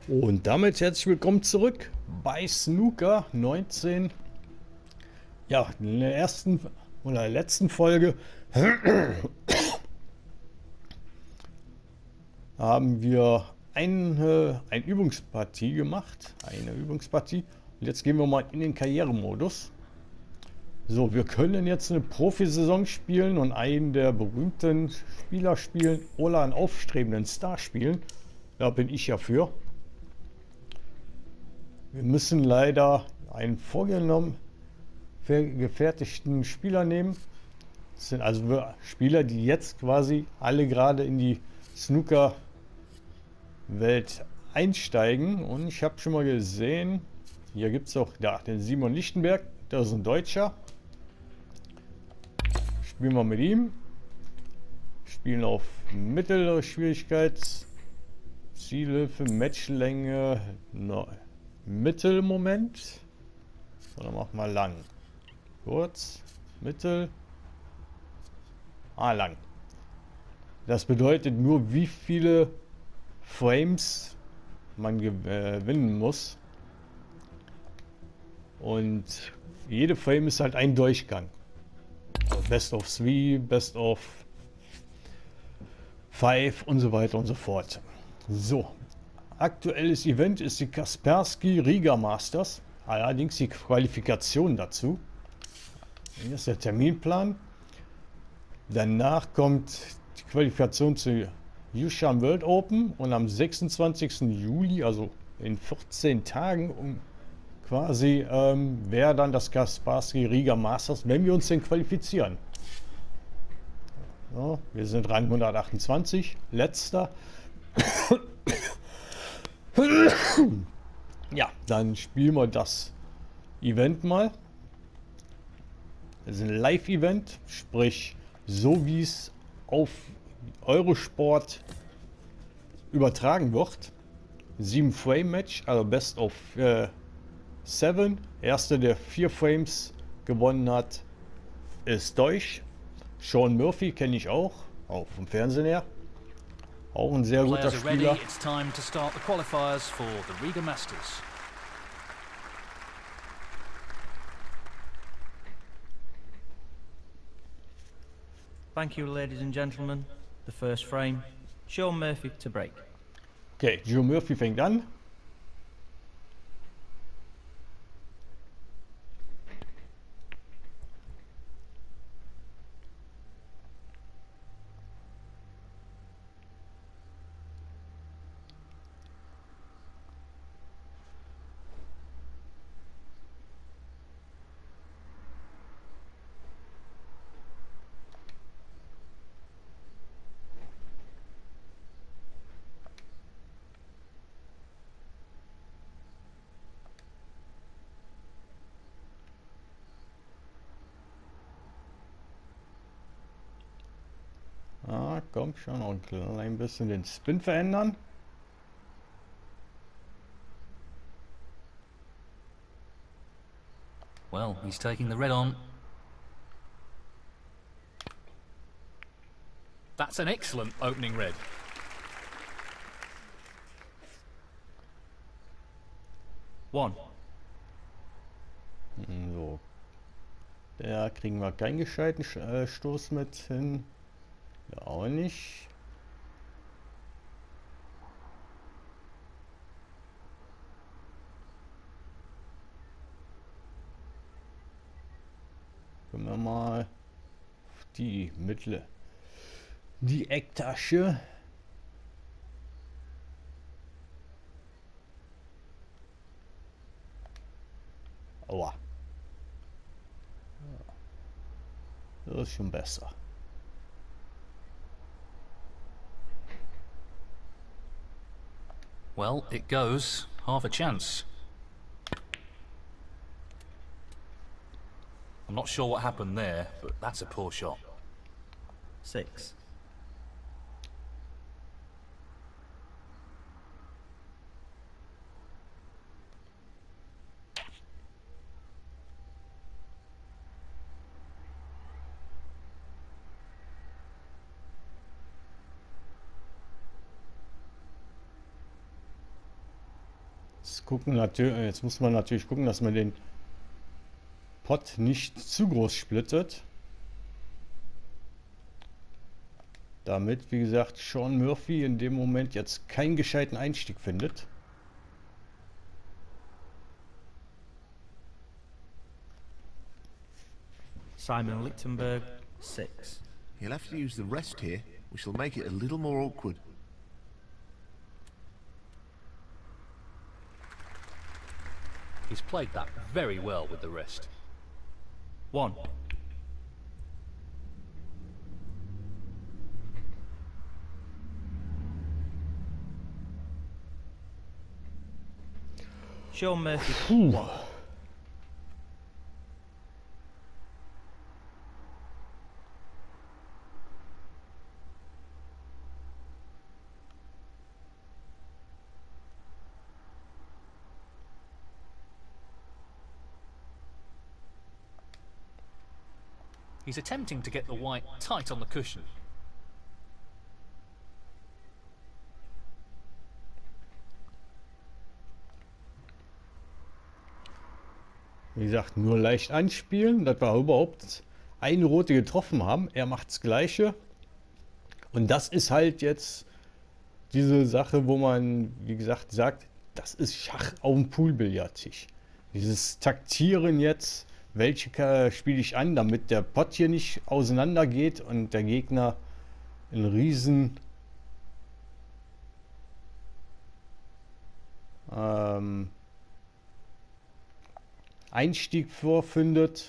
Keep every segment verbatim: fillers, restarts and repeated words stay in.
Und damit herzlich willkommen zurück bei Snooker neunzehn. Ja, in der ersten oder letzten Folge haben wir eine, eine Übungspartie gemacht. Eine Übungspartie. Und jetzt gehen wir mal in den Karrieremodus. So, wir können jetzt eine Profisaison spielen und einen der berühmten Spieler spielen oder einen aufstrebenden Star spielen. Da bin ich ja für. Wir müssen leider einen vorgenommen gefertigten Spieler nehmen. Das sind also Spieler, die jetzt quasi alle gerade in die Snooker-Welt einsteigen. Und ich habe schon mal gesehen, hier gibt es auch ja, den Simon Lichtenberg, das ist ein Deutscher. Spielen wir mit ihm. Spielen auf mittlere Schwierigkeits. Zielhilfe, Matchlänge, no, Mittelmoment. Oder machen wir lang. Kurz, mittel, ah, lang. Das bedeutet nur, wie viele Frames man gewinnen muss. Und jede Frame ist halt ein Durchgang. Also Best of Three, Best of Five und so weiter und so fort. So, aktuelles Event ist die Kaspersky Riga Masters. Allerdings die Qualifikation dazu. Hier ist der Terminplan. Danach kommt die Qualifikation zur Yushan World Open und am sechsundzwanzigsten Juli, also in vierzehn Tagen, um quasi ähm, wäre dann das Kaspersky Riga Masters, wenn wir uns denn qualifizieren. So, wir sind Rang hundertachtundzwanzig, letzter. Ja, dann spielen wir das Event mal. Das ist ein Live-Event, sprich so wie es auf Eurosport übertragen wird. sieben Frame Match, also Best of äh, Seven. Erster, der vier Frames gewonnen hat, ist Deutsch. Sean Murphy kenne ich auch, auch vom Fernsehen her. Auch ein sehr guter Spieler. It's time to start the qualifiers for the Riga Masters. Thank you, ladies and gentlemen. The first frame, Sean Murphy to break. Okay, Joe Murphy fängt an. Ah, komm schon, noch ein klein bisschen den Spin verändern. Well, he's taking the red on. That's an excellent opening red. One. So. Da kriegen wir keinen gescheiten äh, Stoß mit hin. Ja, auch nicht. Können wir mal auf die Mittel. Die Ecktasche. Aua. Das ist schon besser. Well, it goes. Half a chance. I'm not sure what happened there, but that's a poor shot. Six. Jetzt, gucken, natürlich, jetzt muss man natürlich gucken, dass man den Pot nicht zu groß splittet. Damit, wie gesagt, Sean Murphy in dem Moment jetzt keinen gescheiten Einstieg findet. Simon Lichtenberg, six. He'll have to use the rest here, which will make it a little more awkward. He's played that very well with the rest. One. Sean Murphy. Puh. He's attempting to get the white tight on the cushion. Wie gesagt, nur leicht anspielen, dass wir überhaupt eine rote getroffen haben. Er macht das Gleiche. Und das ist halt jetzt diese Sache, wo man, wie gesagt, sagt, das ist Schach auf dem Poolbillardtisch. Dieses Taktieren jetzt, welche spiele ich an, damit der Pot hier nicht auseinander geht und der Gegner einen riesen ähm, Einstieg vorfindet.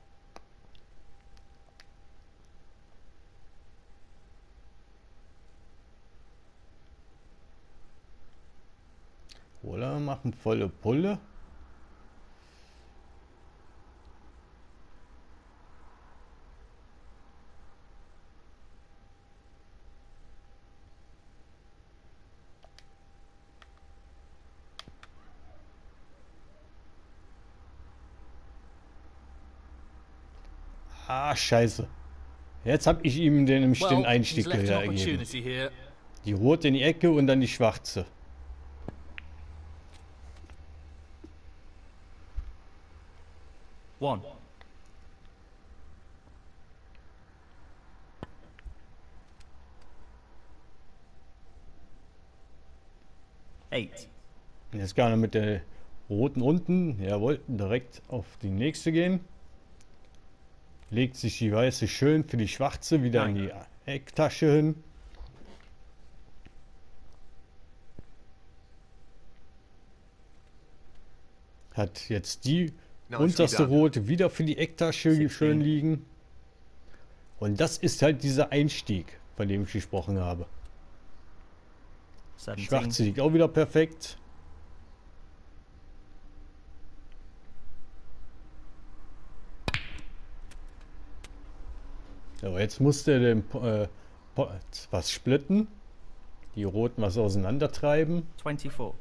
Oder machen volle Pulle. Ah, scheiße. Jetzt habe ich ihm den, nämlich den Well, he's Einstieg left an gegeben. opportunity here. Die rote in die Ecke und dann die schwarze. One. Eight. Jetzt kann er mit der roten unten, jawohl, direkt auf die nächste gehen. Legt sich die weiße schön für die schwarze wieder in die Ecktasche hin. Hat jetzt die unterste rote wieder für die Ecktasche schön liegen. Und das ist halt dieser Einstieg, von dem ich gesprochen habe. Seventeen. Schwarze liegt auch wieder perfekt. So, jetzt musste er den äh, Pot was splitten. Die roten was auseinandertreiben. Twenty-four.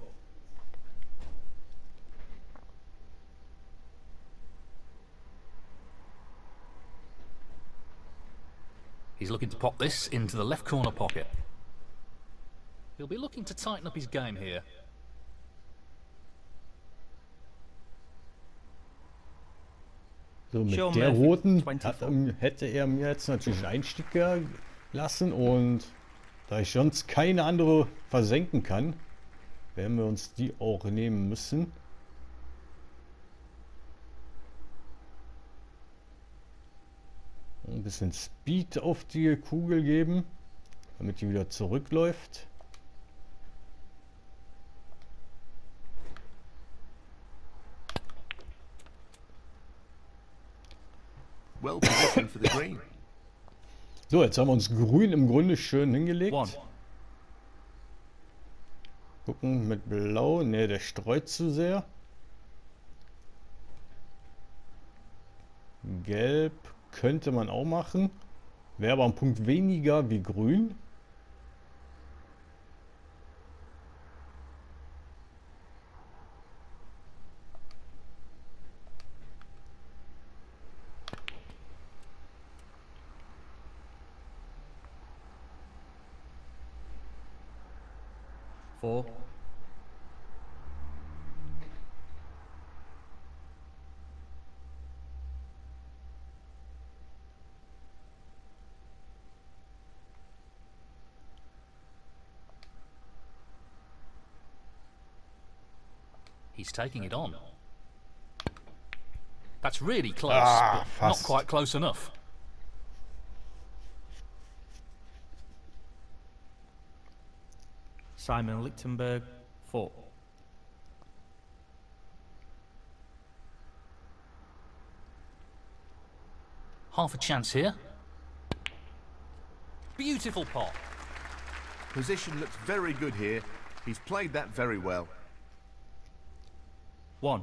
He's looking to pop this into the left corner pocket. He'll be looking to tighten up his game here. So, mit Sean der Murphy, roten twenty-four. hat, er- hätte er mir jetzt natürlich einen Einstieg gelassen und da ich sonst keine andere versenken kann, werden wir uns die auch nehmen müssen. Ein bisschen Speed auf die Kugel geben, damit die wieder zurückläuft. Well positioned for the green. So, jetzt haben wir uns grün im Grunde schön hingelegt. One. Gucken mit blau. Ne, der streut zu sehr. Gelb könnte man auch machen. Wäre aber ein Punkt weniger wie grün. Four. He's taking it on. That's really close, Ah, but not fast. quite close enough. Simon Lichtenberg, four. Half a chance here. Beautiful pot. Position looks very good here. He's played that very well. One.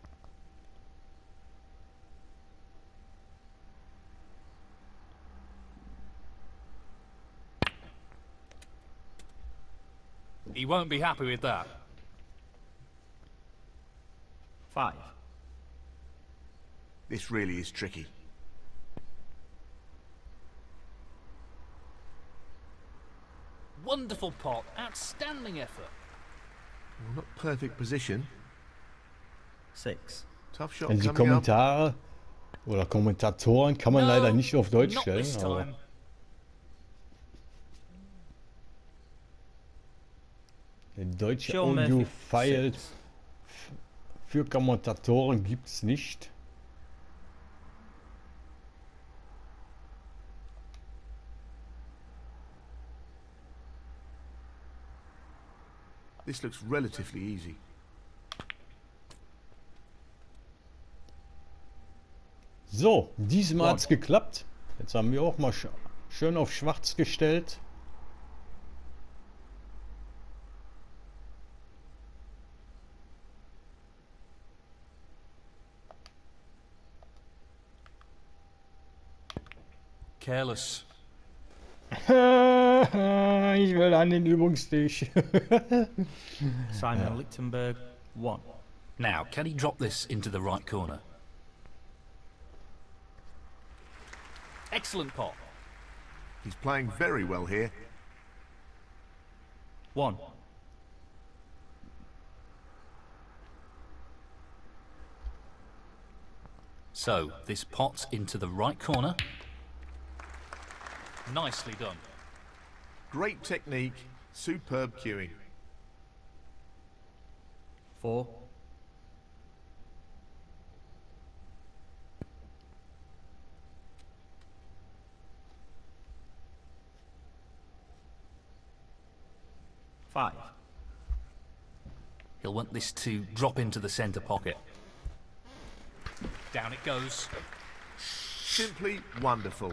He won't be happy with that. Five. This really is tricky. Wonderful pot. Outstanding effort. Well, not perfect position. Six. Tough shot Also die coming up. Kommentare oder Kommentatoren kann man No, leider nicht auf Deutsch not stellen, this aber time. der deutsche Sean Murphy, Audio-File six. für Kommentatoren gibt es nicht. This looks relatively easy. So, diesmal One. hat es geklappt. Jetzt haben wir auch mal sch schön auf schwarz gestellt. Careless. Ich will an den Übungstisch. Simon Lichtenberg, one. Now, can he drop this into the right corner? Excellent pot. He's playing very well here. One. So, this pot into the right corner. Nicely done. Great technique, superb cueing. Four. Five. He'll want this to drop into the centre pocket. Down it goes. Simply wonderful.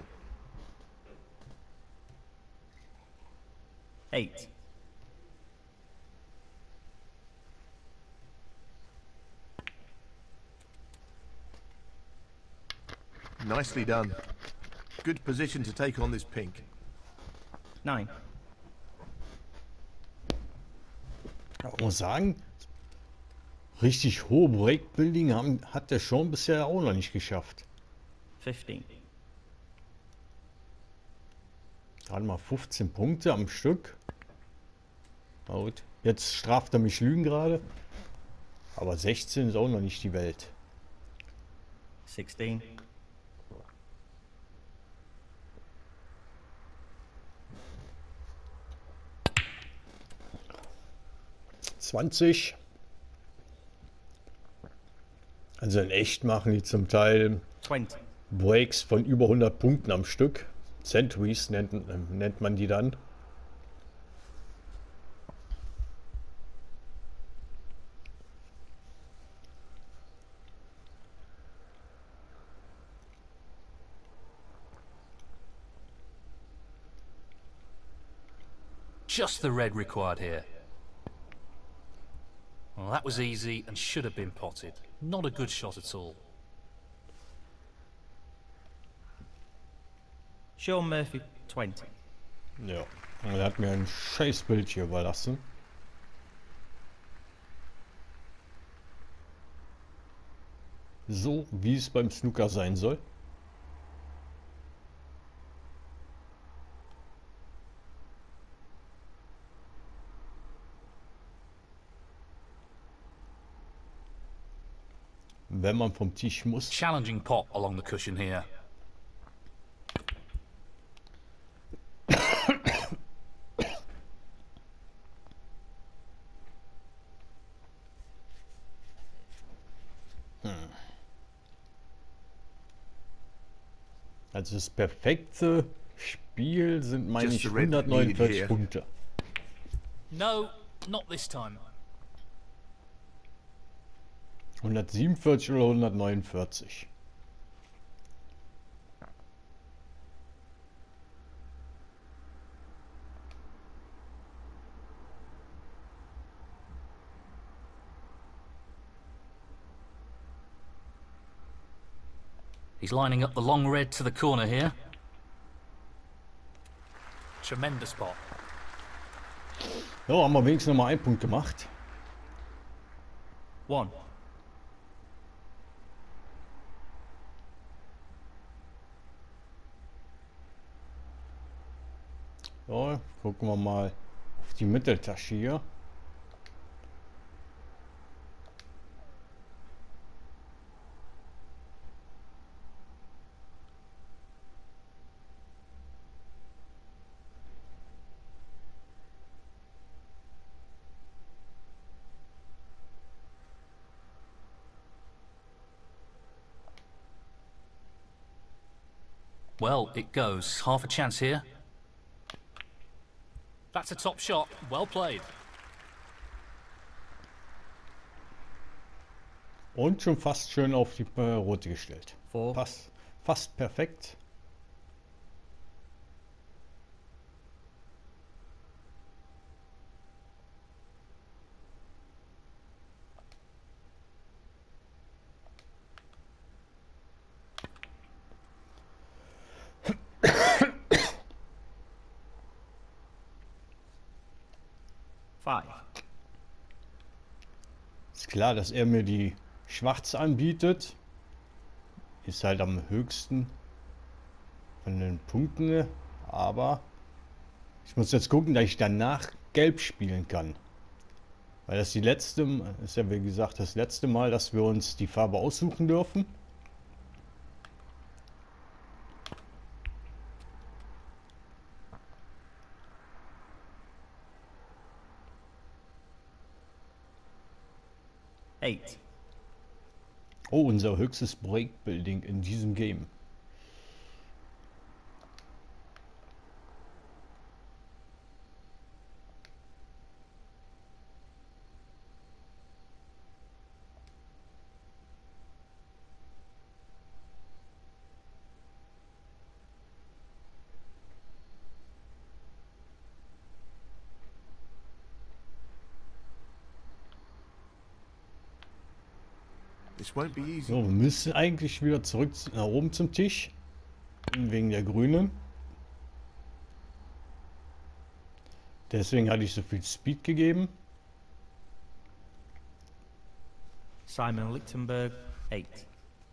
Eight. Nicely done. Good position to take on this pink. Nine. Ich muss sagen, richtig hohe Breakbuilding haben, hat er schon bisher auch noch nicht geschafft. Fifteen. Gerade mal fünfzehn Punkte am Stück. Na gut, jetzt straft er mich Lügen gerade. Aber sechzehn ist auch noch nicht die Welt. Sixteen. zwanzig. Also in echt machen die zum Teil Twenty. Breaks von über hundert Punkten am Stück. Centuries nennt, nennt man die dann. Just the red required here. Well, that was easy and should have been potted. Not a good shot at all. Sean Murphy, twenty. Ja, und er hat mir ein scheiß Bild hier überlassen. So, wie es beim Snooker sein soll. Wenn man vom Tisch muss. Challenging pot along the cushion here. Also das perfekte Spiel sind, meine Just ich, the red needed hundertneunundvierzig here. Punkte. No, not this time. hundertsiebenundvierzig oder hundertneunundvierzig. He's lining up the long red to the corner here. Tremendous spot. So, haben wir wenigstens noch mal einen Punkt gemacht. One. So, gucken wir mal auf die Mitteltasche hier. Well, it goes. Half a chance here. That's a top shot. Well played. Und schon fast schön auf die äh, rote gestellt. Four. Pass, fast perfekt. Five. Ist klar, dass er mir die Schwarz anbietet. Ist halt am höchsten von den Punkten. Aber ich muss jetzt gucken, dass ich danach Gelb spielen kann. Weil das die letzte, ist ja wie gesagt das letzte Mal, dass wir uns die Farbe aussuchen dürfen. Eight. Oh, unser höchstes Breakbuilding in diesem Game. This won't be easy. So, wir müssen eigentlich wieder zurück zu- nach oben zum Tisch. Wegen der Grünen. Deswegen hatte ich so viel Speed gegeben. Simon Lichtenberg, eight.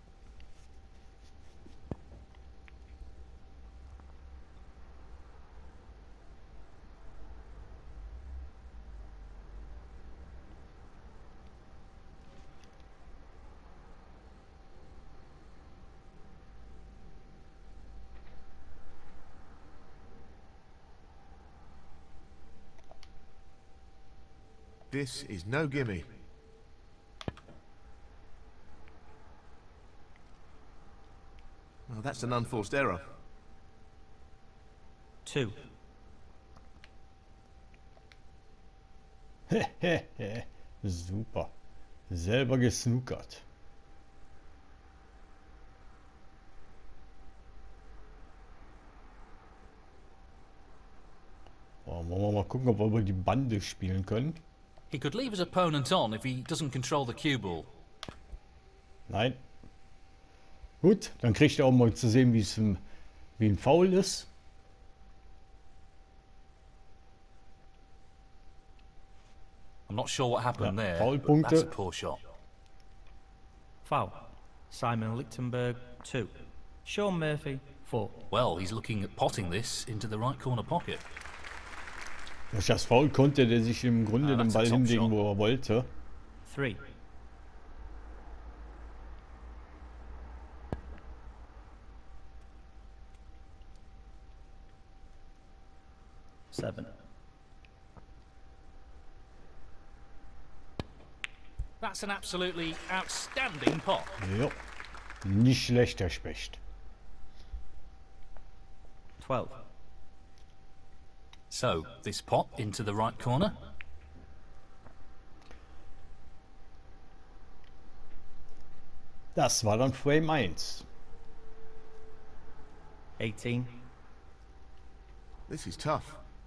This is no gimme. Well, that's an unforced error. Two. Super. Selber gesnookert. Oh, wollen wir mal gucken, ob wir über die Bande spielen können. He could leave his opponent on if he doesn't control the cue ball. Nein. Gut, dann kriegt er auch mal zu sehen, wie es ein, wie ein Foul ist. I'm not sure what happened Ja, there. Foulpunkte. But that's a poor shot. Foul. Simon Lichtenberg, two. Sean Murphy, four. Well, he's looking at potting this into the right corner pocket. Durch das Foul konnte der sich im Grunde Ah, den that's a Ball top hinlegen, shot. wo er wollte. Three. Seven. That's an absolutely outstanding pot. Ja. Nicht schlecht, Herr Specht. twelve. So, this pot into the right corner. Das war dann Frame eins. eighteen. This is tough.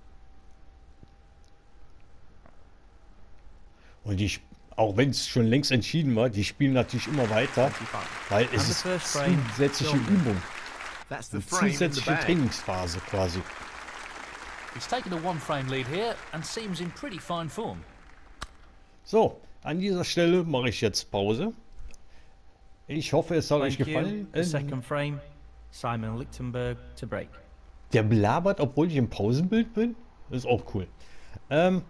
Und die, auch wenn es schon längst entschieden war, die spielen natürlich immer weiter, weil es And the ist first frame, zusätzliche John. Übung, That's the eine frame in the zusätzliche bag. Trainingsphase quasi. He's taken a one-frame lead here and seems in pretty fine form. So, an dieser Stelle mache ich jetzt Pause. Ich hoffe, es hat euch Thank you. gefallen. The Ähm, second frame, Simon Lichtenberg to break. Der belabert, obwohl ich im Pausenbild bin. Ist auch cool. Ähm,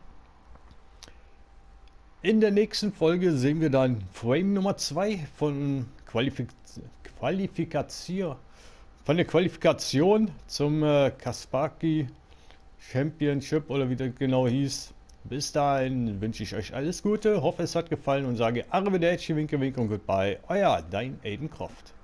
in der nächsten Folge sehen wir dann Frame Nummer zwei von Qualifik Qualifikation von der Qualifikation zum äh, Kaspersky Championship oder wie das genau hieß. Bis dahin wünsche ich euch alles Gute, hoffe es hat gefallen und sage Arrivederci, Winke, Winke und Goodbye. Euer Dein Aiden Croft.